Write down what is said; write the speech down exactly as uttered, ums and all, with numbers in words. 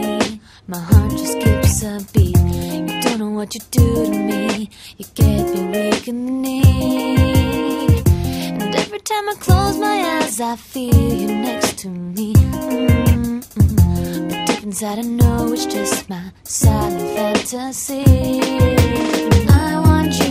me. My heart just skips a beat. You don't know what you do to me. You get me weak in the knee. And every time I close my eyes, I feel you next to me. Mm-mm. But deep inside I know it's just my silent fantasy. I want you